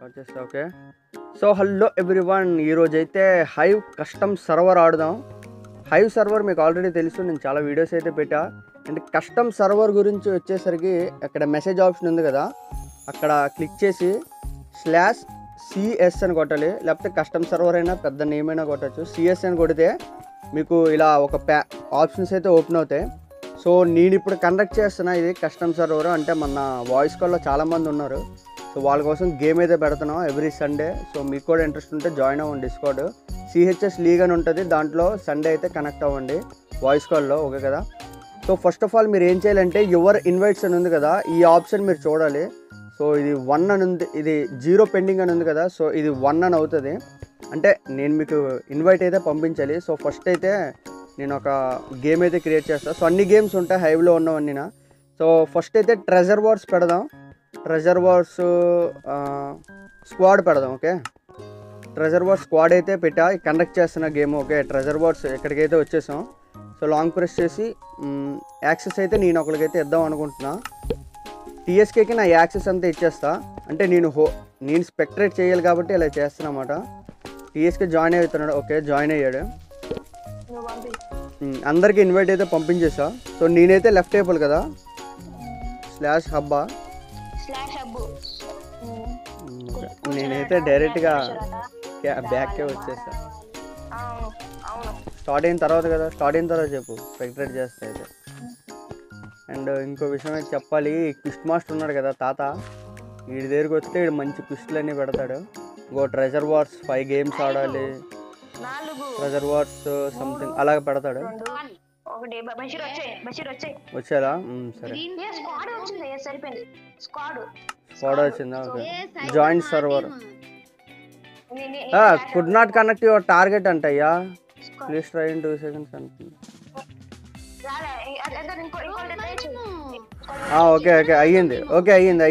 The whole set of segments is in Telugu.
వచ్చేస్తా ఓకే. సో హలో ఎవ్రీవన్, ఈరోజు అయితే హైవ్ కస్టమ్ సర్వర్ ఆడదాం. హైవ్ సర్వర్ మీకు ఆల్రెడీ తెలుసు, నేను చాలా వీడియోస్ అయితే పెట్టా. అంటే కస్టమ్ సర్వర్ గురించి వచ్చేసరికి అక్కడ మెసేజ్ ఆప్షన్ ఉంది కదా, అక్కడ క్లిక్ చేసి /CS అని కొట్టాలి, లేకపోతే కస్టమ్ సర్వర్ అయినా పెద్ద నేమ్ అయినా కొట్టచ్చు. CS అని కొడితే మీకు ఇలా ఒక ఆప్షన్స్ అయితే ఓపెన్ అవుతాయి. సో నేను ఇప్పుడు కండక్ట్ చేస్తున్నా ఇది కస్టమ్ సర్వర్. అంటే మన వాయిస్ కాల్లో చాలామంది ఉన్నారు, సో వాళ్ళ కోసం గేమ్ అయితే పెడుతున్నాం ఎవ్రీ సండే. సో మీకు కూడా ఇంట్రెస్ట్ ఉంటే జాయిన్ అవ్వండి. డిస్కౌంట్ CHS లీగ్ అని ఉంటుంది, దాంట్లో సండే అయితే కనెక్ట్ అవ్వండి వాయిస్ కాల్లో, ఓకే కదా. సో ఫస్ట్ ఆఫ్ ఆల్ మీరు ఏం చేయాలంటే యువర్ ఇన్వైట్స్ అని ఉంది కదా, ఈ ఆప్షన్ మీరు చూడాలి. సో ఇది 1 అని ఉంది, ఇది 0 పెండింగ్ అని ఉంది కదా, సో ఇది 1 అని అవుతుంది. అంటే నేను మీకు ఇన్వైట్ అయితే పంపించాలి. సో ఫస్ట్ అయితే నేను ఒక గేమ్ అయితే క్రియేట్ చేస్తాను. సో అన్ని గేమ్స్ ఉంటాయి హైవ్లో ఉన్నవన్నీనా. సో ఫస్ట్ అయితే ట్రెజర్ వార్స్ పెడదాం. ట్రెజర్ వార్స్ స్క్వాడ్ పెడదాం, ఓకే. ట్రెజర్ వార్స్ స్క్వాడ్ అయితే పెట్టా, కండక్ట్ చేస్తున్న గేమ్, ఓకే. ట్రెజర్ వార్స్ ఎక్కడికైతే వచ్చేసాం. సో లాంగ్ ప్రెస్ చేసి యాక్సెస్ అయితే నేను ఒకరికైతే ఇద్దాం అనుకుంటున్నా. TSKకి నా యాక్సెస్ అంతా ఇచ్చేస్తా. అంటే నేను స్పెక్టరేట్ చేయాలి కాబట్టి ఇలా చేస్తాను అన్నమాట. TSK జాయిన్ అవుతున్నాడు, ఓకే, జాయిన్ అయ్యాడు. అందరికీ ఇన్వైట్ అయితే పంపించేసా. సో నేనైతే లెఫ్ట్ అయిపోవాలి కదా, /hub. నేనైతే డైరెక్ట్గా బ్యాక్కే వచ్చేసా. స్టార్ట్ అయిన తర్వాత కదా, స్టార్ట్ అయిన తర్వాత చెప్పు, స్పెక్టరేట్ చేస్తా అయితే. అండ్ ఇంకో విషయం అయితే చెప్పాలి, క్విస్ట్ మాస్టర్ ఉన్నాడు కదా తాత, వీడి దగ్గరికి వస్తే వీడు మంచి క్విస్టులు అన్నీ పెడతాడు. ఇంకో ట్రెజర్ వార్స్ 5 గేమ్స్ ఆడాలి, ట్రెజర్ వార్స్ సంథింగ్ అలాగ పెడతాడు. వచ్చారా? సరే, స్క్వాడ్ వచ్చిందా? Okay. Join server could not connect your target అంటయ్యా, ప్లీజ్ ట్రై ఇన్ 2 seconds అంటుంది. ఓకే ఓకే అయ్యింది, ఓకే అయ్యింది.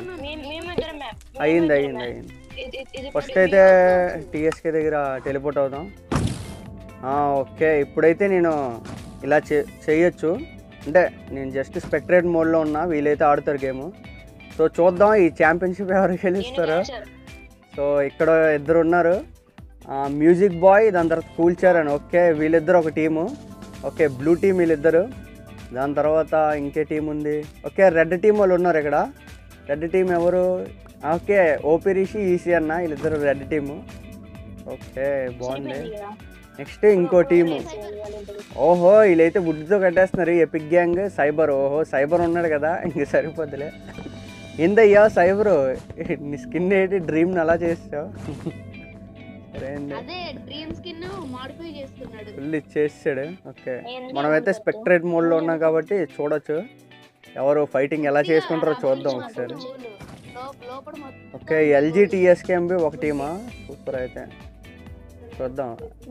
ఫస్ట్ అయితే TSK దగ్గర టెలిపోర్ట్ అవుదాం. ఓకే, ఇప్పుడైతే నేను ఇలా చేయొచ్చు. అంటే నేను జస్ట్ స్పెక్టరేట్ మోడ్లో ఉన్నా, వీళ్ళైతే ఆడుతారు గేమ్. సో చూద్దాం ఈ ఛాంపియన్షిప్ ఎవరు గెలుస్తారో. సో ఇక్కడ ఇద్దరు ఉన్నారు, మ్యూజిక్ బాయ్, దాని తర్వాత కూల్ చైర్ అని, ఓకే. వీళ్ళిద్దరు ఒక టీము, ఓకే. బ్లూ టీమ్ వీళ్ళిద్దరు. దాని తర్వాత ఇంకే టీం ఉంది, ఓకే. రెడ్ టీం వాళ్ళు ఉన్నారు ఇక్కడ. రెడ్ టీం ఎవరు? ఓకే, ఓపీ రిషి, ఈసీ అన్న, వీళ్ళిద్దరు రెడ్ టీము, ఓకే. బాగుంది. నెక్స్ట్ ఇంకో టీము, ఓహో వీళ్ళైతే వుడ్తో కట్టేస్తున్నారు, ఎపిక్ గ్యాంగ్. సైబర్, ఓహో సైబర్ ఉన్నాడు కదా, ఇంక సరిపోద్దులే. ఏందయ్యా సైబరు, నీ స్కిన్ ఏంటి డ్రీమ్ని అలా చేసావు? ఫుల్ ఇచ్చేసాడు, ఓకే. మనమైతే స్పెక్టరేట్ మోడ్లో ఉన్నాం కాబట్టి చూడొచ్చు ఎవరు ఫైటింగ్ ఎలా చేసుకుంటారో చూద్దాం ఒకసారి. ఓకే, LG TSKMB ఒక టీమా, సూపర్. అయితే చూద్దాం.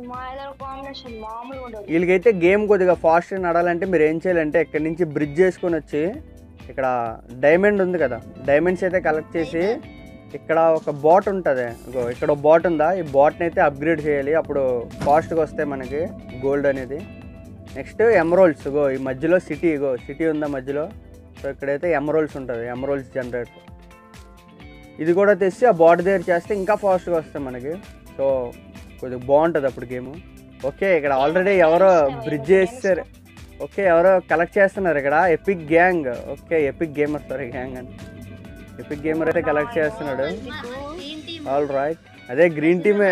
వీళ్ళకైతే గేమ్ కొద్దిగా ఫాస్ట్గా నడాలంటే మీరు ఏం చేయాలంటే ఇక్కడి నుంచి బ్రిడ్జ్ చేసుకొని వచ్చి ఇక్కడ డైమండ్ ఉంది కదా, డైమండ్స్ అయితే కలెక్ట్ చేసి ఇక్కడ ఒక బాట్ ఉంటుంది, ఇక్కడ ఒక బాట్ ఉందా, ఈ బాట్ని అయితే అప్గ్రేడ్ చేయాలి, అప్పుడు ఫాస్ట్గా వస్తాయి మనకి గోల్డ్ అనేది. నెక్స్ట్ ఎమరోల్స్, ఈ మధ్యలో సిటీ ఉందా మధ్యలో. సో ఇక్కడైతే ఎమరోల్స్ ఉంటుంది, ఎమరోల్స్ జనరేట్. ఇది కూడా తెచ్చి ఆ బాట్ దగ్గర చేస్తే ఇంకా ఫాస్ట్గా వస్తాయి మనకి. సో కొద్దిగా బాగుంటుంది అప్పుడు గేమ్, ఓకే. ఇక్కడ ఆల్రెడీ ఎవరో బ్రిడ్జ్ చేస్తారు, ఓకే. ఎవరో కలెక్ట్ చేస్తున్నారు ఇక్కడ, epic gang, okay. Epic gamer, sorry gang అని, ఎపిక్ గేమర్ అయితే కలెక్ట్ చేస్తున్నాడు. ఆల్ రైట్, అదే గ్రీన్ టీమే,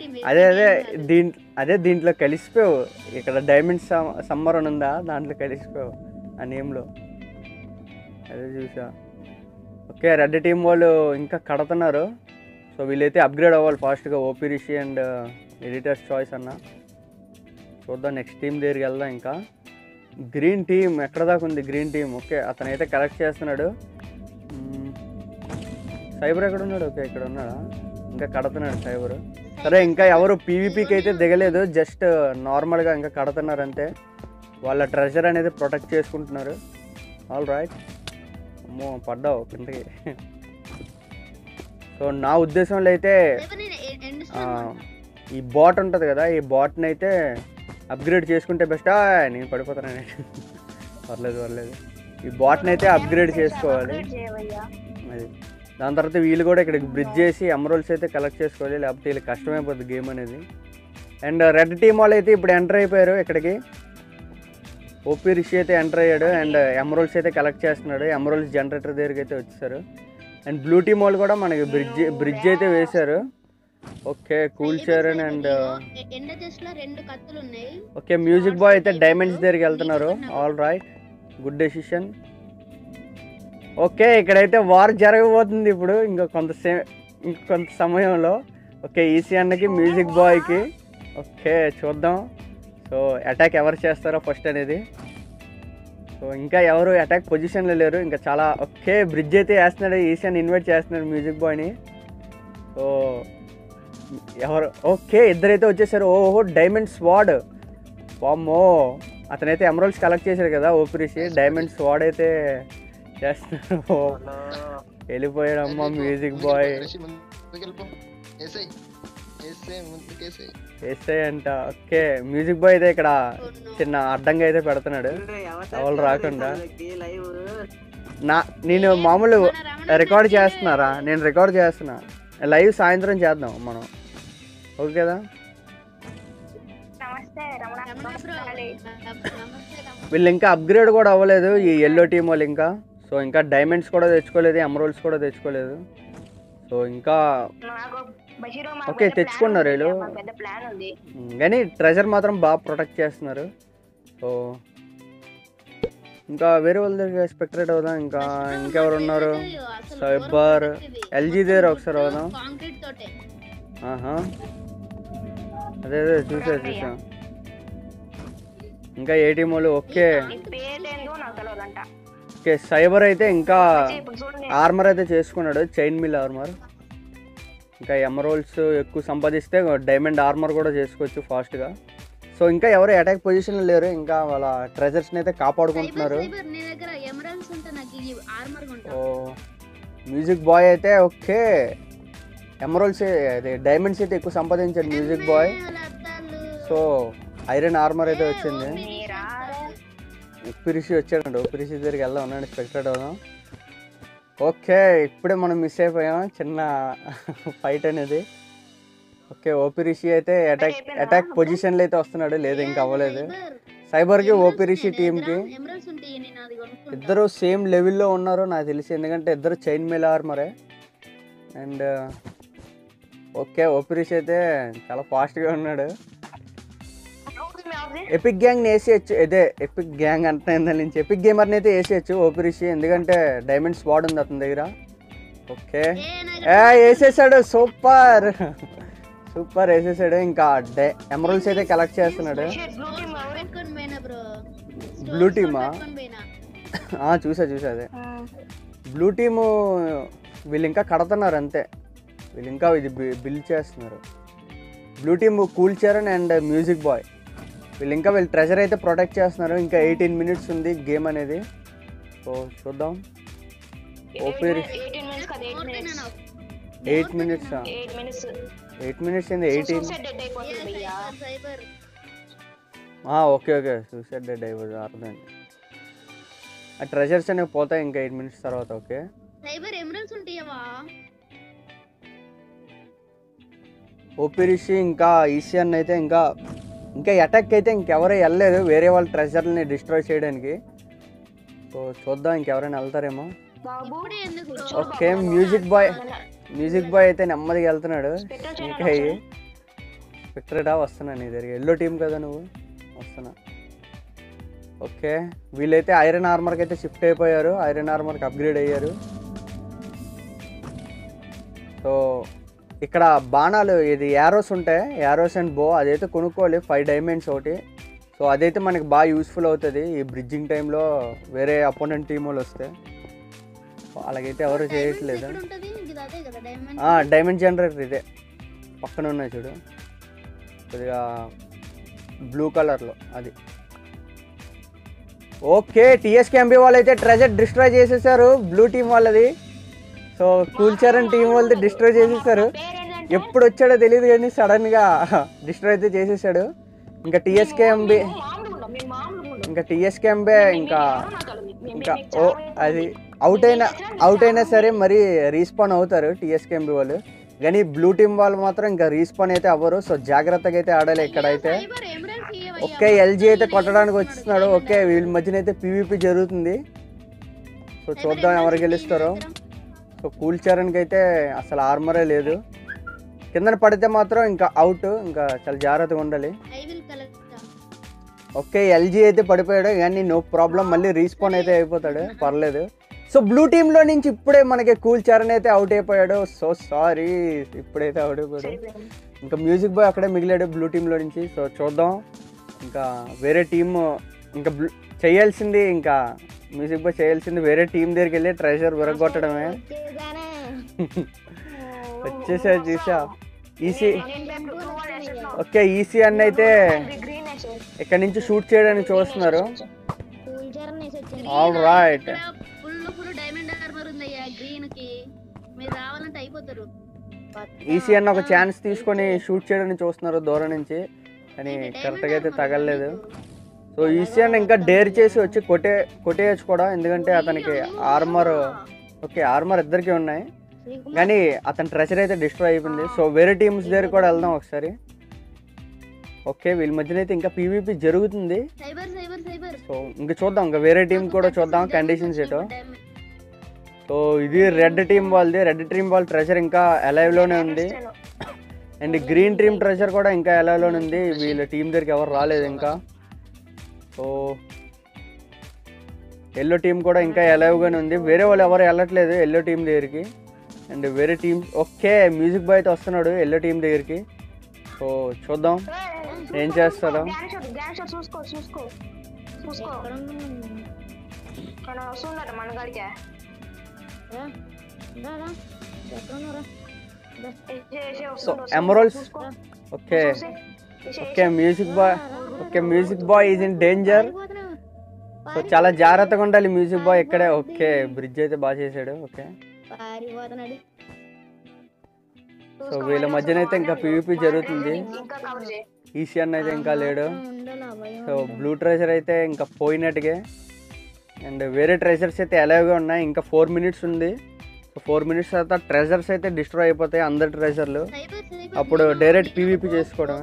అదే దీంట్లో కలిసిపోయావు. ఇక్కడ డైమండ్ సమ్మర్ అని ఉందా, దాంట్లో కలిసిపోయావు ఆ నేమ్లో, అదే చూసా. ఓకే, రెడ్ టీం వాళ్ళు ఇంకా కడుతున్నారు. సో వీళ్ళైతే అప్గ్రేడ్ అవ్వాలి ఫాస్ట్గా, OP Rishi and editor's choice అన్న. చూద్దాం, నెక్స్ట్ టీం దగ్గరికి వెళ్దాం. ఇంకా గ్రీన్ టీం ఎక్కడ దాకా ఉంది? Green team, okay. అతనైతే కలెక్ట్ చేస్తున్నాడు. సైబర్ ఎక్కడ ఉన్నాడు? ఓకే, ఇక్కడ ఉన్నాడా, ఇంకా కడుతున్నాడు సైబర్. సరే, ఇంకా ఎవరు PvPకి అయితే దిగలేదు, జస్ట్ నార్మల్గా ఇంకా కడుతున్నారు అంతే. వాళ్ళ ట్రెజర్ అనేది ప్రొటెక్ట్ చేసుకుంటున్నారు. All right. అమ్మో పడ్డావు కిందకి. సో నా ఉద్దేశంలో అయితే ఈ బాట్ ఉంటుంది కదా, ఈ బాట్ని అయితే అప్గ్రేడ్ చేసుకుంటే బెస్ట్. నేను పడిపోతాను, పర్లేదు. ఈ బాట్ని అయితే అప్గ్రేడ్ చేసుకోవాలి. అది దాని తర్వాత వీళ్ళు కూడా ఇక్కడికి బ్రిడ్జ్ చేసి ఎమరాల్డ్స్ అయితే కలెక్ట్ చేసుకోవాలి, లేకపోతే వీళ్ళకి కష్టమైపోద్ది గేమ్ అనేది. అండ్ రెడ్ టీమ్ వాళ్ళు అయితే ఇప్పుడు ఎంటర్ అయిపోయారు ఇక్కడికి. ఓపీ రిషి అయితే ఎంటర్ అయ్యాడు అండ్ ఎమరాల్డ్స్ అయితే కలెక్ట్ చేస్తున్నాడు. ఎమరాల్డ్స్ జనరేటర్ దగ్గరికి అయితే వచ్చేసారు. అండ్ బ్లూ టీమ్ వాళ్ళు కూడా మనకి బ్రిడ్జ్ అయితే వేశారు. Okay cool Charan and okay music boy అయితే డైమండ్స్ దగ్గరికి వెళ్తున్నారు. All right, good decision. Okay ఇక్కడైతే వార్ జరగబోతుంది ఇప్పుడు ఇంకొంత సమయంలో. ఓకే ఈసీ అన్నకి మ్యూజిక్ బాయ్కి. ఓకే చూద్దాం సో అటాక్ ఎవరు చేస్తారో ఫస్ట్ అనేది. సో ఇంకా ఎవరు అటాక్ పొజిషన్లో లేరు ఇంకా చాలా. ఓకే బ్రిడ్జ్ అయితే వేస్తున్నాడు, ఈసీని ఇన్వైట్ చేస్తున్నాడు మ్యూజిక్ బాయ్ని. సో ఎవరు ఓకే ఇద్దరైతే వచ్చేసారు. ఓహో డైమండ్ స్వాడ్, వామ్మో అతనైతే ఎమరాల్డ్స్ కలెక్ట్ చేశారు కదా ఓపిరిసి. డైమండ్ స్వాడ్ అయితే చేస్తున్నాడు. వెళ్ళిపోయాడమ్మా మ్యూజిక్ బాయ్. వేస్తే అంట. ఓకే మ్యూజిక్ బాయ్ అయితే ఇక్కడ చిన్న అడ్డంగా అయితే పెడుతున్నాడు ఎవరు రాకుండా. నేను మామూలు రికార్డ్ చేస్తున్నారా, నేను రికార్డ్ చేస్తున్నా. లైవ్ సాయంత్రం చేద్దాం మనం, ఓకే కదా. వీళ్ళు ఇంకా అప్గ్రేడ్ కూడా అవ్వలేదు ఈ ఎల్లో టీమ్ వాళ్ళు ఇంకా. సో ఇంకా డైమండ్స్ కూడా తెచ్చుకోలేదు, ఎమరాల్డ్స్ కూడా తెచ్చుకోలేదు. సో ఇంకా ఓకే తెచ్చుకున్నారు వీళ్ళు, కానీ ట్రెజర్ మాత్రం బాగా ప్రొటెక్ట్ చేస్తున్నారు. సో ఇంకా వేరే వాళ్ళ దగ్గర స్పెక్టరేట్ అవుదాం. ఇంకెవరు ఉన్నారు, సైబర్ ఎల్జీ దగ్గర ఒకసారి అవుదాం. అదే చూసా ఇంకా ఏ టీం వాళ్ళు. ఓకే ఓకే సైబర్ అయితే ఇంకా ఆర్మర్ అయితే చేసుకున్నాడు, చైన్ మిల్ ఆర్మర్. ఇంకా ఎమరాల్డ్స్ ఎక్కువ సంపాదిస్తే డైమండ్ ఆర్మర్ కూడా చేసుకోవచ్చు ఫాస్ట్గా. సో ఇంకా ఎవరు అటాక్ పొజిషన్లో లేరు, ఇంకా వాళ్ళ ట్రెజర్స్ని అయితే కాపాడుకుంటున్నారు. ఓ మ్యూజిక్ బాయ్ అయితే ఓకే ఎమరాల్డ్స్ అదే డైమండ్స్ అయితే ఎక్కువ సంపాదించాడు music boy. So iron armour అయితే వచ్చింది. ఉప్పిరిషి వచ్చాడండి, ఉప్పిరిషి దగ్గరికి వెళ్దాం ఉన్నాడు, స్పెక్టరేట్ అవుదాం. ఓకే ఇప్పుడే మనం మిస్ అయిపోయాం చిన్న ఫైట్ అనేది. ఓకే ఓపిరిషి అయితే అటాక్ పొజిషన్లో అయితే వస్తున్నాడు, లేదు ఇంకా అవ్వలేదు. సైబర్కి ఓపిరిషి టీంకి ఇద్దరు సేమ్ లెవెల్లో ఉన్నారు నాకు తెలిసి, ఎందుకంటే ఇద్దరు చైన్ మేల్ ఆర్మరే. అండ్ ఓకే ఓపిరిషి అయితే చాలా ఫాస్ట్గా ఉన్నాడు. ఎపిక్ గ్యాంగ్ని వేసేయచ్చు, ఇదే ఎపిక్ గ్యాంగ్ అంటే నుంచి ఎపిక్ గేమర్ని అయితే వేసేయచ్చు ఓపిరిషి, ఎందుకంటే డైమండ్ స్వాడ్ ఉంది అతని దగ్గర. ఓకే వేసేసాడు, సూపర్ సూపర్ వేసేసాడు. ఇంకా ఎమరాల్డ్స్ అయితే కలెక్ట్ చేస్తున్నాడు. బ్లూ టీమా చూసా అదే బ్లూ టీము. వీళ్ళు ఇంకా కడుతున్నారు అంతే, వీళ్ళు ఇంకా ఇది బిల్డ్ చేస్తున్నారు. Blue team cool Charan and music boy వీళ్ళు ట్రెజర్ అయితే ప్రొటెక్ట్ చేస్తున్నారు. ఇంకా 18 మినిట్స్ ఉంది గేమ్ అనేది. సో చూద్దాం. ఓపీ 8 మినిట్స్ 8 మినిట్స్ ఏంది 18. ఓకే సూసైడ్ డెడ్ అయిపోతుంది అర్థమైంది. ఆ ట్రెజర్స్ అనేవి పోతాయి ఇంకా 8 మినిట్స్ తర్వాత. ఓకే ఓపిరిషి ఇంకా ఈసియన్ అయితే ఇంకా అటాక్ అయితే ఇంకెవరూ వెళ్ళలేదు వేరే వాళ్ళ ట్రెజర్ని డిస్ట్రాయ్ చేయడానికి. సో చూద్దాం ఇంకెవరైనా వెళ్తారేమో. ఓకే మ్యూజిక్ బాయ్ అయితే నెమ్మదిగా వెళ్తున్నాడు. ఇంకా స్పెక్టరేటా వస్తున్నా నీ దగ్గర, ఎల్లో టీం కదా నువ్వు, వస్తున్నా. ఓకే వీళ్ళైతే ఐరన్ ఆర్మర్కి అయితే షిఫ్ట్ అయిపోయారు, ఐరన్ ఆర్మర్కి అప్గ్రేడ్ అయ్యారు. సో ఇక్కడ బాణాలు ఇది యారోస్ ఉంటాయి, యారోస్ అండ్ బో అదైతే కొనుక్కోవాలి 5 డైమండ్స్ ఒకటి. సో అదైతే మనకి బాగా యూస్ఫుల్ అవుతుంది ఈ బ్రిడ్జింగ్ టైంలో వేరే అపోనెంట్ టీం వాళ్ళు వస్తే. అలాగైతే ఎవరు చేయట్లేదు. డైమండ్ జనరేటర్ ఇదే పక్కన ఉన్నాయి చూడు, కొద్దిగా బ్లూ కలర్లో అది. ఓకే టీఎస్కేఎంబీ వాళ్ళు అయితే ట్రెజర్ డిస్ట్రాయ్ చేసేసారు బ్లూ టీం వాళ్ళది. సో కూల్ చరణ్ టీం వాళ్ళది డిస్ట్రాయ్ చేసేసారు. ఎప్పుడు వచ్చాడో తెలియదు కానీ సడన్గా డిస్ట్రాయ్ అయితే చేసేసాడు. ఇంకా టీఎస్కేఎంబీ ఇంకా ఓ అది అవుట్ అయినా సరే మరి రీస్పాన్ అవుతారు టీఎస్కేఎంబి వాళ్ళు. కానీ బ్లూ టీమ్ వాళ్ళు మాత్రం ఇంకా రీస్పాన్ అయితే అవ్వరు. సో జాగ్రత్తగా అయితే ఆడాలి ఇక్కడైతే. ఓకే ఎల్జీ అయితే కొట్టడానికి వచ్చిస్తున్నాడు. ఓకే వీళ్ళ మధ్యన అయితే పీవీపీ జరుగుతుంది. సో చూద్దాం ఎవరు గెలుస్తారో. సో కూల్ చరణ్కి అయితే అసలు ఆర్మరే లేదు. కిందన పడితే మాత్రం ఇంకా అవుట్, ఇంకా చాలా జాగ్రత్తగా ఉండాలి. ఓకే ఎల్జీ అయితే పడిపోయాడు కానీ నో ప్రాబ్లం, మళ్ళీ రీస్పాన్ అయితే అయిపోతాడు, పర్లేదు. సో బ్లూ టీంలో నుంచి ఇప్పుడే మనకి కూల్ చరణ్ అయితే అవుట్ అయిపోయాడు. సో సారీ, ఇప్పుడైతే అవుట్ అయిపోయాడు. ఇంకా మ్యూజిక్ బాయ్ అక్కడే మిగిలాడు బ్లూ టీంలో నుంచి. సో చూద్దాం, ఇంకా వేరే టీమ్ ఇంకా చేయాల్సింది, ఇంకా మ్యూజిక్ బాయ్ చేయాల్సింది వేరే టీం దగ్గరికి వెళ్ళి ట్రెజర్ విరగొట్టడమే. వచ్చేసా చూసా ఈసీ. ఓకే ఈసీ అన్న అయితే ఇక్కడ నుంచి షూట్ చేయడానికి చూస్తున్నారు. ఆల్ రైట్, ఈసీ అన్న ఒక ఛాన్స్ తీసుకొని షూట్ చేయడానికి చూస్తున్నారు దూరం నుంచి, కానీ కరెక్ట్గా అయితే తగలలేదు. సో ఈసీ అన్న ఇంకా డేర్ చేసి వచ్చి కొట్టేయచ్చు కూడా, ఎందుకంటే అతనికి ఆర్మర్, ఓకే ఆర్మర్ ఇద్దరికి ఉన్నాయి కానీ అతని ట్రెజర్ అయితే డిస్ట్రాయ్ అయిపోయింది. సో వేరే టీమ్స్ దగ్గర కూడా వెళ్దాం ఒకసారి. ఓకే వీళ్ళ మధ్యన అయితే ఇంకా పీవీపీ జరుగుతుంది. సో ఇంకా చూద్దాం, ఇంకా వేరే టీం కూడా చూద్దాం కండిషన్స్ ఏటో. సో ఇది రెడ్ టీం వాళ్ళది. రెడ్ టీం వాళ్ళ ట్రెజర్ ఇంకా అలైవ్లోనే ఉంది, అండ్ గ్రీన్ టీం ట్రెజర్ కూడా ఇంకా అలైవ్లోనే ఉంది. వీళ్ళ టీం దగ్గరికి ఎవరు రాలేదు ఇంకా. సో ఎల్లో టీం కూడా ఇంకా అలైవ్గానే ఉంది, వేరే వాళ్ళు ఎవరు వెళ్ళట్లేదు ఎల్లో టీం దగ్గరికి. అండ్ వేరే టీం, ఓకే మ్యూజిక్ బాయ్ అయితే వస్తున్నాడు ఎల్లో టీం దగ్గరికి. సో చూద్దాం ఏం చేస్తాడో. So emeralds, okay okay music boy is in danger. So చాలా జాగ్రత్తగా ఉండాలి మ్యూజిక్ బాయ్ ఇక్కడే. ఓకే బ్రిడ్జ్ అయితే బాగా చేశాడు. ఓకే సో వీళ్ళ మధ్యన అయితే ఇంకా పీవీపీ జరుగుతుంది. ఈసీ అన్న అయితే ఇంకా లేడు. సో బ్లూ ట్రెజర్ అయితే ఇంకా పోయినట్టుగా, అండ్ వేరే ట్రెజర్స్ అయితే అలాగే ఉన్నాయి. ఇంకా 4 minutes ఉంది. సో 4 minutes తర్వాత ట్రెజర్స్ అయితే డిస్ట్రాయ్ అయిపోతాయి, అందరి ట్రెజర్లు. అప్పుడు డైరెక్ట్ పీవీపీ చేసుకోవడమే.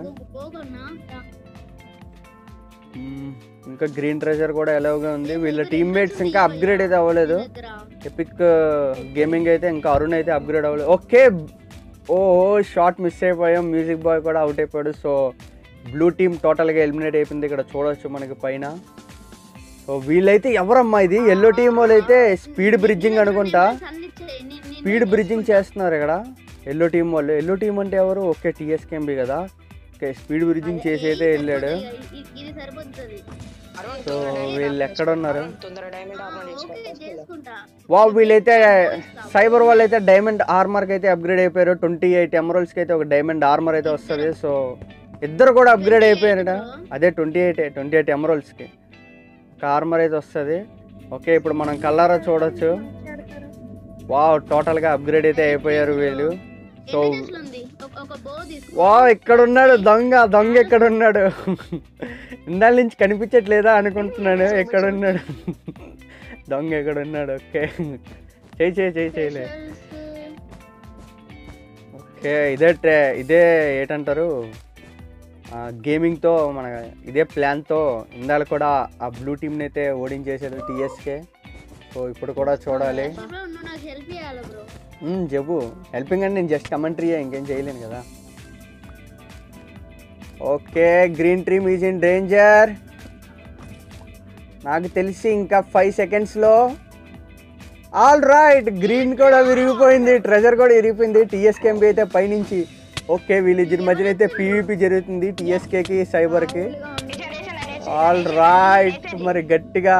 ఇంకా గ్రీన్ ట్రెజర్ కూడా ఎలాగే ఉంది. వీళ్ళ టీమ్మేట్స్ ఇంకా అప్గ్రేడ్ అయితే అవ్వలేదు. ఎపిక్ గేమింగ్ అయితే ఇంకా అరుణ్ అయితే అప్గ్రేడ్ అవ్వలేదు. ఓకే ఓ షాట్ మిస్ అయిపోయాం, మ్యూజిక్ బాయ్ కూడా అవుట్ అయిపోయాడు. సో బ్లూ టీమ్ టోటల్గా ఎలిమినేట్ అయిపోయింది. ఇక్కడ చూడవచ్చు మనకి పైన. సో వీళ్ళైతే ఎవరమ్మా ఇది, ఎల్లో టీమ్ వాళ్ళు అయితే స్పీడ్ బ్రిడ్జింగ్ అనుకుంటా, స్పీడ్ బ్రిడ్జింగ్ చేస్తున్నారు ఇక్కడ ఎల్లో టీం వాళ్ళు. ఎల్లో టీం అంటే ఎవరు? ఓకే టీఎస్కేఎంబి కదా. ఓకే స్పీడ్ బ్రిడ్జింగ్ చేసి అయితే వెళ్ళాడు. సో వీళ్ళు ఎక్కడ ఉన్నారు? వీళ్ళైతే సైబర్ వాళ్ళు అయితే డైమండ్ ఆర్మర్కి అయితే అప్గ్రేడ్ అయిపోయారు. 28 ఎమరాల్డ్స్కి అయితే ఒక డైమండ్ ఆర్మర్ అయితే వస్తుంది. సో ఇద్దరు కూడా అప్గ్రేడ్ అయిపోయారట. అదే 28 ఎమరాల్డ్స్కి ఒక ఆర్మర్ అయితే వస్తుంది. ఓకే ఇప్పుడు మనం కల్లారా చూడొచ్చు. టోటల్గా అప్గ్రేడ్ అయితే అయిపోయారు వీళ్ళు. సో ఇక్కడ ఉన్నాడు దొంగ ఎక్కడ ఉన్నాడు? ఇందాల నుంచి కనిపించట్లేదా అనుకుంటున్నాను. ఎక్కడ ఉన్నాడు దొంగ? ఎక్కడ ఉన్నాడు? ఓకే చేయలే. ఓకే ఇదే ఏంటంటారు, గేమింగ్తో మన ఇదే ప్లాన్తో ఇందాల కూడా ఆ బ్లూ టీమ్ని అయితే ఓడించేసాడు టీఎస్కే. సో ఇప్పుడు కూడా చూడాలి. చెప్పు, హెల్పింగ్ అంటే నేను జస్ట్ కమెంటరీ, ఇంకేం చేయలేను కదా. Okay green team is in danger. నాకు తెలిసి ఇంకా 5 secondsలో. ఆల్ రైట్, గ్రీన్ కూడా విరిగిపోయింది, ట్రెజర్ కూడా విరిగిపోయింది. టీఎస్కేఎంబి అయితే పైనుంచి. ఓకే వీళ్ళిద్దరి మధ్యన అయితే పీవీపీ జరుగుతుంది, టీఎస్కేకి సైబర్కి. ఆల్ రైట్, మరి గట్టిగా.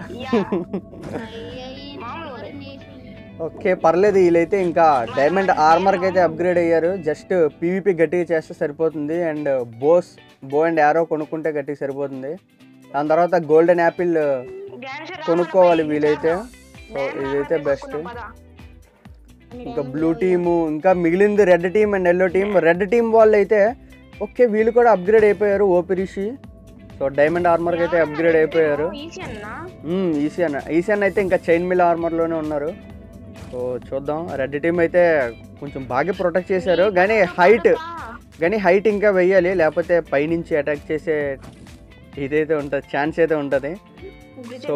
ఓకే పర్లేదు, వీళ్ళైతే ఇంకా డైమండ్ ఆర్మర్కి అయితే అప్గ్రేడ్ అయ్యారు. జస్ట్ పీవీపీ గట్టిగా చేస్తే సరిపోతుంది, అండ్ బో అండ్ యారో కొనుక్కుంటే గట్టిగా సరిపోతుంది. దాని తర్వాత గోల్డెన్ యాపిల్ కొనుక్కోవాలి వీలైతే. సో ఇదైతే బెస్ట్. ఇంకా బ్లూ టీము, ఇంకా మిగిలింది red team and yellow team. Red team వాళ్ళు అయితే ఓకే వీళ్ళు కూడా అప్గ్రేడ్ అయిపోయారు. ఓపి రిషి. సో డైమండ్ ఆర్మర్కి అయితే అప్గ్రేడ్ అయిపోయారు. ఈసీఎన్ అయితే ఇంకా చైన్ మిల్ ఆర్మర్లోనే ఉన్నారు. సో చూద్దాం. రెడ్ టీమ్ అయితే కొంచెం బాగా ప్రొటెక్ట్ చేశారు, కానీ హైట్ ఇంకా వెయ్యాలి, లేకపోతే పైనుంచి అటాక్ చేసే ఇదైతే ఉంటుంది, ఛాన్స్ అయితే ఉంటుంది. సో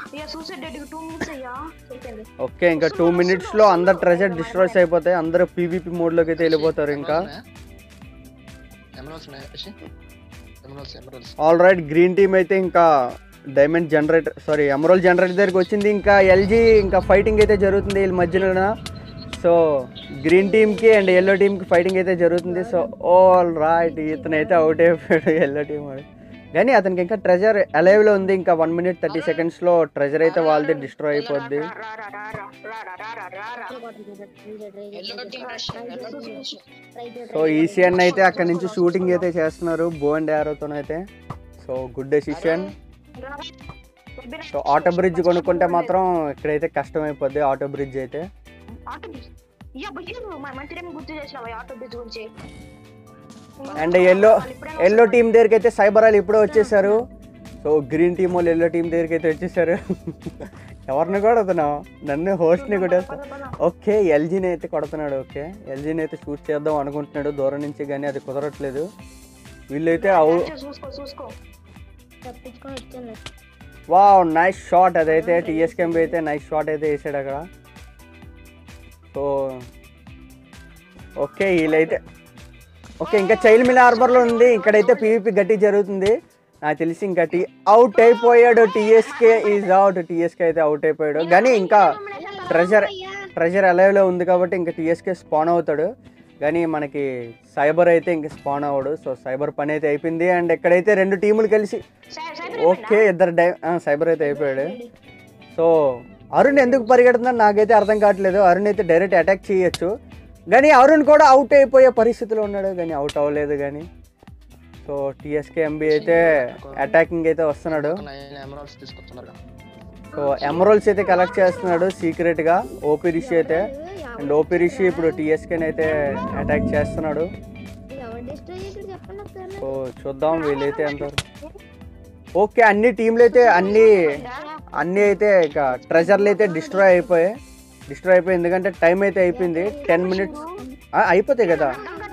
ఓకే, ఇంకా 2 minutesలో అందరు ట్రెజర్ డిస్ట్రాయ్స్ అయిపోతాయి, అందరూ పీవీపీ మోడ్లోకి అయితే వెళ్ళిపోతారు. ఇంకా ఆల్ రైట్, గ్రీన్ టీమ్ అయితే ఇంకా ఎమరాల్డ్ జనరేటర్ దగ్గరికి వచ్చింది. ఇంకా ఎల్జీ ఇంకా ఫైటింగ్ అయితే జరుగుతుంది వీళ్ళ మధ్యలో. సో గ్రీన్ టీమ్కి అండ్ ఎల్లో టీమ్కి ఫైటింగ్ అయితే జరుగుతుంది. సో ఆల్ రైట్, ఇతనైతే అవుట్ అయిపోయాడు ఎల్లో టీమ్ వాడు, కానీ అతనికి ఇంకా ట్రెజర్ అలైవ్లో ఉంది. ఇంకా 1 minute 30 secondsలో ట్రెజర్ అయితే వాళ్ళది డిస్ట్రాయ్ అయిపోద్ది. సో ఈసీఎన్ అయితే అక్కడ నుంచి షూటింగ్ అయితే చేస్తున్నారు బో అండ్ యారోతోనైతే. So good decision. So auto bridge కొనుక్కుంటే మాత్రం ఇక్కడైతే కష్టం అయిపోద్ది. ఆటో బ్రిడ్జ్ అయితే అండ్ ఎల్లో టీమ్ దగ్గరికి అయితే సైబర్ వాళ్ళు ఇప్పుడే వచ్చేసారు. సో గ్రీన్ టీమ్ వాళ్ళు ఎల్లో టీమ్ దగ్గరికి అయితే వచ్చేసారు. ఎవరిని కొడుతున్నావు? నన్ను హోస్ట్ని కొట్టేస్తాను. ఓకే, ఎల్జీని అయితే కొడుతున్నాడు. ఓకే, ఎల్జీని అయితే షూట్ చేద్దాం అనుకుంటున్నాడు దూరం నుంచి, కానీ అది కుదరట్లేదు. వీళ్ళైతే వావ్, నైస్ షాట్ అదైతే. టీఎస్కేఎంబీ అయితే నైస్ షాట్ అయితే వేసాడు అక్కడ. సో ఓకే, వీళ్ళైతే ఇంకా చైల్డ్ మిల్ ఆర్మర్లో ఉంది. ఇక్కడైతే పీవీపీ గట్టి జరుగుతుంది నాకు తెలిసి. ఇంకా అవుట్ అయిపోయాడు. TSK is out. టీఎస్కే అయితే అవుట్ అయిపోయాడు, కానీ ఇంకా ట్రెజర్ అలైవ్లో ఉంది కాబట్టి ఇంకా టీఎస్కే స్పాన్ అవుతాడు, కానీ మనకి సైబర్ అయితే ఇంక స్పాన్ అవ్వడు. సో సైబర్ పని అయితే అయిపోయింది. అండ్ ఇక్కడైతే 2 టీములు కలిసి ఓకే ఇద్దరు సైబర్ అయితే అయిపోయాడు. సో అరుణ్ ఎందుకు పరిగెడుతుందని నాకైతే అర్థం కావట్లేదు. అరుణ్ అయితే డైరెక్ట్ అటాక్ చేయొచ్చు, కానీ అరుణ్ కూడా అవుట్ అయిపోయే పరిస్థితిలో ఉన్నాడు, కానీ అవుట్ అవ్వలేదు. కానీ సో టీఎస్కేఎంబీ అయితే అటాకింగ్ అయితే వస్తున్నాడు. సో ఎమరాల్డ్స్ అయితే కలెక్ట్ చేస్తున్నాడు సీక్రెట్గా ఓపీ రిషి అయితే. అండ్ ఓపీ రిషి ఇప్పుడు టీఎస్కేని అయితే అటాక్ చేస్తున్నాడు. సో చూద్దాం వీళ్ళైతే అంటారు. ఓకే, అన్ని టీంలు అయితే అన్నీ అయితే ఇక ట్రెజర్లు అయితే డిస్ట్రాయ్ అయిపోయి ఎందుకంటే టైం అయితే అయిపోయింది. 10 minutes అయిపోతాయి కదా.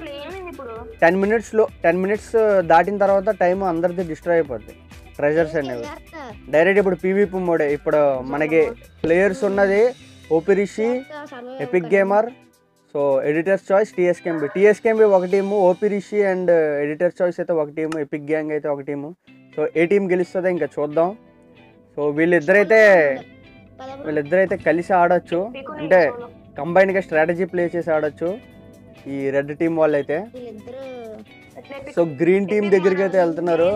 10 minutes దాటిన తర్వాత టైం అందరిది డిస్ట్రాయ్ అయిపోద్ది ట్రెజర్స్ అనేవి. డైరెక్ట్ ఇప్పుడు పీవీపీ మోడే. ఇప్పుడు మనకి ప్లేయర్స్ ఉన్నది OP Rishi, epic gamer, so editor's choice, TSKMB ఒక team, OP Rishi and editor's choice అయితే ఒక టీము, ఎపిక్ గ్యాంగ్ అయితే ఒక టీము. సో ఏ టీం గెలుస్తుందో ఇంకా చూద్దాం. సో వీళ్ళిద్దరైతే కలిసి ఆడొచ్చు, అంటే కంబైన్గా స్ట్రాటజీ ప్లే చేసి ఆడొచ్చు ఈ రెడ్ టీం వాళ్ళు అయితే. సో గ్రీన్ టీం దగ్గరికి అయితే వెళ్తున్నారు.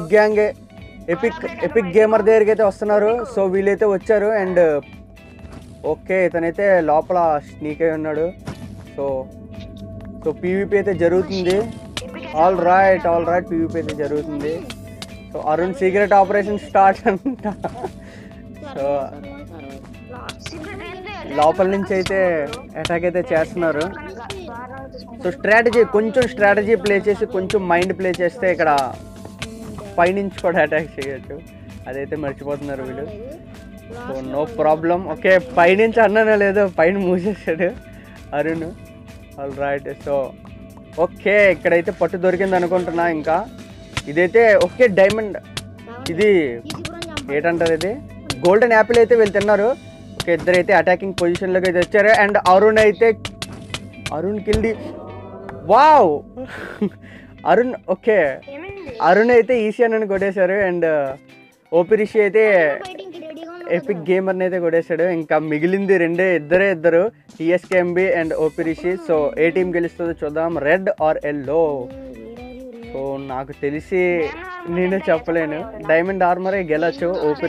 ఎపిక్ గేమర్ దగ్గరికి అయితే వస్తున్నారు. సో వీళ్ళైతే వచ్చారు. అండ్ ఓకే, ఇతనైతే లోపల స్నీక్ అయి ఉన్నాడు. సో పీవీపీ అయితే జరుగుతుంది. ఆల్ రైట్ పీవీపీ అయితే జరుగుతుంది. So Arun secret operation start అంట. సో లోపల నుంచి అయితే అటాక్ అయితే చేస్తున్నారు. సో కొంచెం స్ట్రాటజీ ప్లే చేసి కొంచెం మైండ్ ప్లే చేస్తే ఇక్కడ పైనుంచి కూడా అటాక్ చేయొచ్చు, అదైతే మర్చిపోతున్నారు వీళ్ళు. So no problem. ఓకే, పైనుంచి అన్నానో లేదో పైన మూసేసాడు Arun. All right. So okay, ఇక్కడైతే పట్టు దొరికింది అనుకుంటున్నా. ఇంకా ఇదైతే ఓకే డైమండ్, ఇది ఏంటంటారు, ఇది గోల్డెన్ యాపిల్ అయితే వీళ్ళు తిన్నారు. ఓకే, ఇద్దరైతే అటాకింగ్ పొజిషన్లోకి అయితే వచ్చారు. అండ్ అరుణ్ కిల్డి. వావ్, అరుణ్ ఓకే, అరుణ్ అయితే ఈసీఎన్ అని కొట్టేశారు. అండ్ ఓపీ రిషి అయితే ఎపిక్ గేమర్ని అయితే కొట్టేశాడు. ఇంకా మిగిలింది ఇద్దరు TSKMB and OP Rishi. So ఏ టీం గెలుస్తుందో చూద్దాం, రెడ్ ఆర్ ఎల్లో. సో నాకు తెలిసి నేనే చెప్పలేను, డైమండ్ ఆర్మరే గెలచ్చు. ఓపీ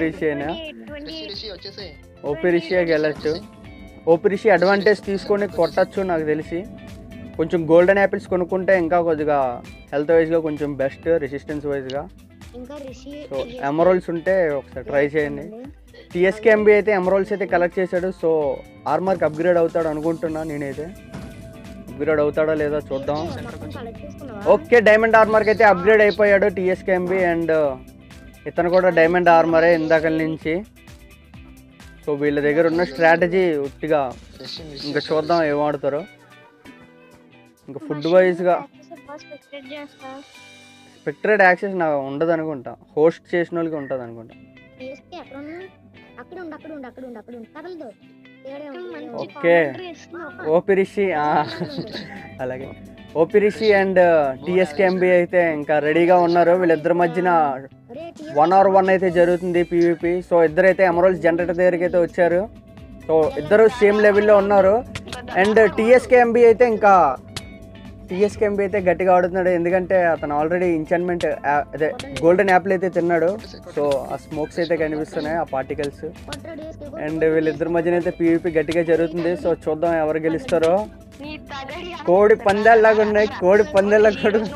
రిషియే గెలచ్చు. ఓపీ రిషి అడ్వాంటేజ్ తీసుకొని కొట్టచ్చు నాకు తెలిసి. కొంచెం గోల్డెన్ యాపిల్స్ కొనుక్కుంటే ఇంకా కొద్దిగా హెల్త్ వైజ్గా కొంచెం బెస్ట్, రెసిస్టెన్స్ వైజ్గా. సో ఎమరాల్డ్స్ ఉంటే ఒకసారి ట్రై చేయండి. టీఎస్కేఎంబీ అయితే ఎమరాల్డ్స్ అయితే కలెక్ట్ చేశాడు. సో ఆర్మర్కి అప్గ్రేడ్ అవుతాడు అనుకుంటున్నా నేనైతే. అప్గ్రేడ్ అవుతాడో లేదో చూద్దాం. ఓకే, డైమండ్ ఆర్మర్కి అయితే అప్గ్రేడ్ అయిపోయాడు టీఎస్కేఎంబీ. అండ్ ఇతను కూడా డైమండ్ ఆర్మరే ఇందాక నుంచి. సో వీళ్ళ దగ్గర ఉన్న స్ట్రాటజీ ఉట్టిగా ఇంకా చూద్దాం ఏం ఆడుతారో. ఇంకా ఫుడ్ వైజ్గా స్పెక్టరేట్ యాక్సెస్ నాకు ఉండదు అనుకుంటా, హోస్ట్ చేసిన వాళ్ళకి ఉంటుంది అనుకుంటా. ఓకే ఓపీ రిషి అలాగే ఓపీ రిషి అండ్ TSKMB అయితే ఇంకా రెడీగా ఉన్నారు. వీళ్ళిద్దరి మధ్యన 1v1 అయితే జరుగుతుంది PvP. సో ఇద్దరైతే ఎమరాల్డ్స్ జనరేటర్ దగ్గరికి అయితే వచ్చారు. సో ఇద్దరు సేమ్ లెవెల్లో ఉన్నారు. అండ్ TSKMB అయితే గట్టిగా ఆడుతున్నాడు, ఎందుకంటే అతను ఆల్రెడీ ఎంచాంట్మెంట్ అదే గోల్డెన్ యాపిల్ అయితే తిన్నాడు. సో ఆ స్మోక్స్ అయితే కనిపిస్తున్నాయి, ఆ పార్టికల్స్. అండ్ వీళ్ళిద్దరి మధ్యన అయితే PvP గట్టిగా జరుగుతుంది. సో చూద్దాం ఎవరు గెలుస్తారో. కోడి పందాల్లాగా ఉన్నాయి, కోడి పందాల్లా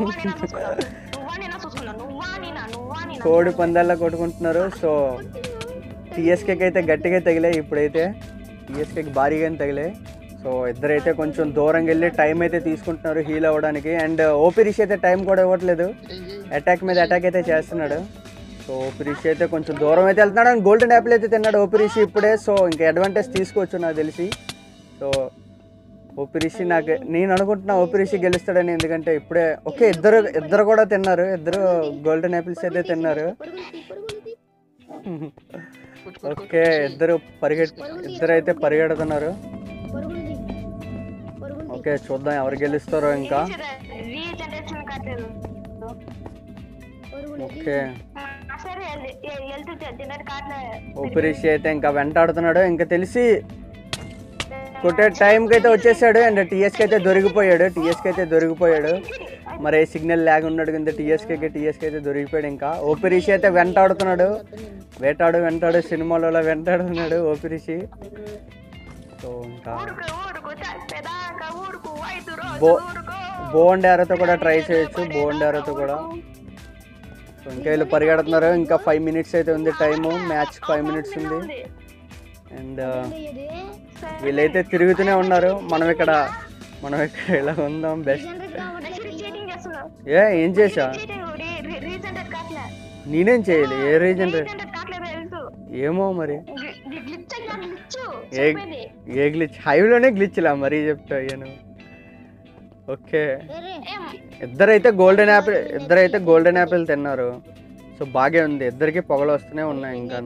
కోడి పందాల్లా కొట్టుకుంటున్నారు. సో TSKకి అయితే గట్టిగా తగిలాయి, ఇప్పుడైతే TSKకి భారీగానే తగిలాయి. సో ఇద్దరైతే కొంచెం దూరంగా వెళ్ళి టైం అయితే తీసుకుంటున్నారు హీల్ అవ్వడానికి. అండ్ ఓపీ రిషి అయితే టైం కూడా ఇవ్వట్లేదు, అటాక్ మీద అటాక్ అయితే చేస్తున్నాడు. సో ఓపీ రిషి అయితే కొంచెం దూరం అయితే వెళ్తున్నాడు. అండ్ గోల్డెన్ యాపిల్ అయితే తిన్నాడు ఓపీ రిషి ఇప్పుడే. సో ఇంకా అడ్వాంటేజ్ తీసుకోవచ్చు నాకు తెలిసి. సో ఓపీ రిషి నేను అనుకుంటున్నా ఓపీ రిషి గెలుస్తాడని, ఎందుకంటే ఇప్పుడే ఓకే ఇద్దరు కూడా తిన్నారు, ఇద్దరు గోల్డెన్ యాపిల్స్ అయితే తిన్నారు. ఓకే ఇద్దరైతే పరిగెడుతున్నారు. ఓకే చూద్దాం ఎవరు గెలుస్తారో ఇంకా. ఓకే ఓపీ రిషి అయితే ఇంకా వెంటాడుతున్నాడు, ఇంకా తెలిసి కొట్టే టైంకి అయితే వచ్చేసాడు. అండ్ TSK అయితే దొరికిపోయాడు. మరి సిగ్నల్ ల్యాగ్ ఉన్నాడు కింద TSK అయితే దొరికిపోయాడు. ఇంకా ఓపీ రిషి అయితే వెంటాడుతున్నాడు, వెంటాడు సినిమాలలో వెంటాడుతున్నాడు ఓపీ రిషి. సో ఇంకా బో అండ్ యారోతో కూడా ట్రై చేయొచ్చు, కూడా. సో ఇంకా వీళ్ళు పరిగెడుతున్నారు. ఇంకా 5 minutes అయితే ఉంది టైము, మ్యాచ్ 5 minutes ఉంది. అండ్ వీళ్ళైతే తిరుగుతూనే ఉన్నారు. మనం ఇక్కడ ఇలా ఉందాం బెస్ట్. ఏం చేసా నేనేం చేయాలి, ఏ రీజన్ ఏమో మరి, ఏ గ్లిచ్ హైవ్లోనే గ్లిచ్లా మరీ చెప్తా అయ్యాను. ఓకే ఇద్దరైతే గోల్డెన్ యాపిల్ తిన్నారు. సో బాగే ఉంది, ఇద్దరికి పొగలు వస్తూనే ఉన్నాయి. ఇంకా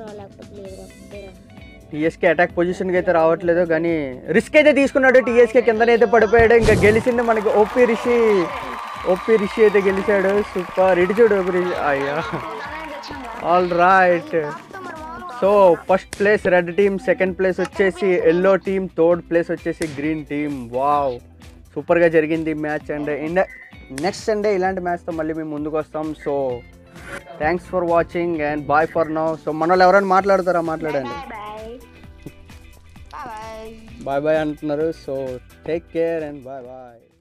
TSK అటాక్ పొజిషన్కి అయితే రావట్లేదు, కానీ రిస్క్ అయితే తీసుకున్నాడు. TSK కిందనైతే పడిపోయాడు. ఇంకా గెలిచింది మనకి ఓపీ రిషి అయితే గెలిచాడు. సూపర్, ఇటు చూడు ఓపీ రిషి. అయ్యా all right. So first place red team, second place వచ్చేసి ఎల్లో టీమ్, థర్డ్ ప్లేస్ వచ్చేసి గ్రీన్ టీమ్. వావ్ సూపర్గా జరిగింది మ్యాచ్. అండ్ నెక్స్ట్ సండే ఇలాంటి మ్యాచ్తో మళ్ళీ మేము ముందుకు వస్తాం. So thanks for watching and bye for now. So మన వాళ్ళు ఎవరైనా మాట్లాడతారా, మాట్లాడండి. బాయ్ బాయ్ అంటున్నారు. So take care and bye bye.